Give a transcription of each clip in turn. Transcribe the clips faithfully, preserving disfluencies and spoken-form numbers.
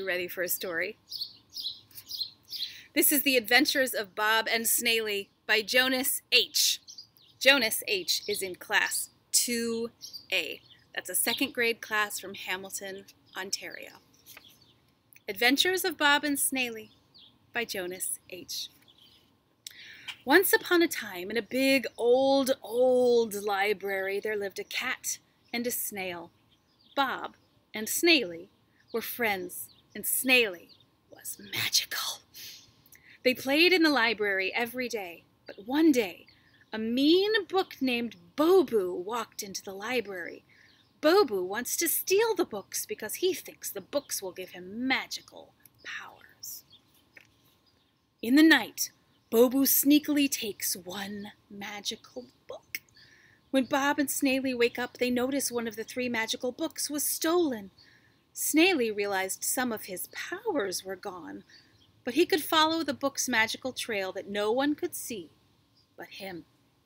ready for a story? This is The Adventures of Bob and Snaily by Jonas H. Jonas H. is in class two A. That's a second grade class from Hamilton, Ontario. Adventures of Bob and Snaily by Jonas H. Once upon a time, in a big, old, old library, there lived a cat and a snail. Bob and Snaily were friends, and Snaily was magical. They played in the library every day, but one day, a mean book named Bobo walked into the library. Bobo wants to steal the books because he thinks the books will give him magical powers. In the night, Bobo sneakily takes one magical book. When Bob and Snaily wake up, they notice one of the three magical books was stolen. Snaily realized some of his powers were gone, but he could follow the book's magical trail that no one could see but him.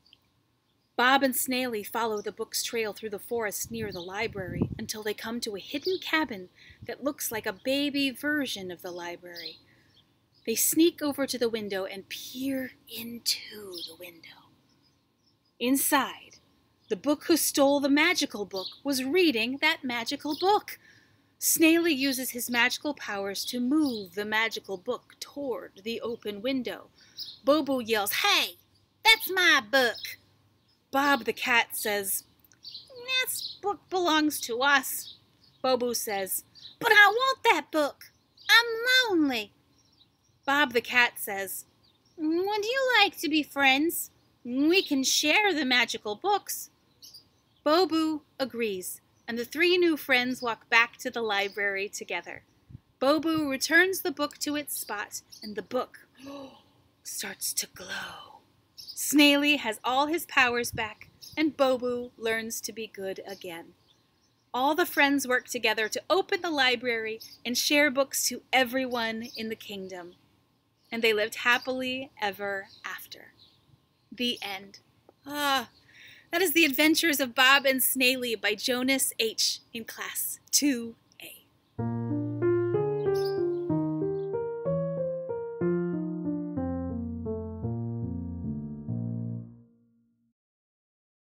Bob and Snaily follow the book's trail through the forest near the library until they come to a hidden cabin that looks like a baby version of the library. They sneak over to the window and peer into the window. Inside, the book who stole the magical book was reading that magical book. Snaily uses his magical powers to move the magical book toward the open window. Bobo yells, "Hey, that's my book!" Bob the cat says, "This book belongs to us." Bobo says, "But I want that book. I'm lonely." Bob the cat says, "Would you like to be friends? We can share the magical books." Bobo agrees, and the three new friends walk back to the library together. Bobo returns the book to its spot, and the book starts to glow. Snaily has all his powers back, and Bobo learns to be good again. All the friends work together to open the library and share books to everyone in the kingdom. And they lived happily ever after. The end. Ah, that is The Adventures of Bob and Snaily by Jonas H. in class two A.